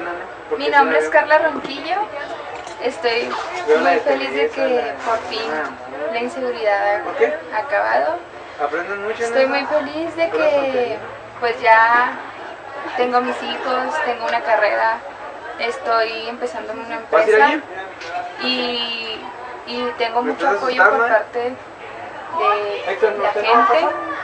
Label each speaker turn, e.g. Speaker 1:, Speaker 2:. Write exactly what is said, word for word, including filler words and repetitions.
Speaker 1: Mi nombre es Carla Ronquillo. Estoy muy feliz de que por fin la inseguridad ha acabado. Estoy muy feliz de que pues ya tengo mis hijos, tengo una carrera, estoy empezando en una empresa y, y tengo mucho apoyo por parte de la gente.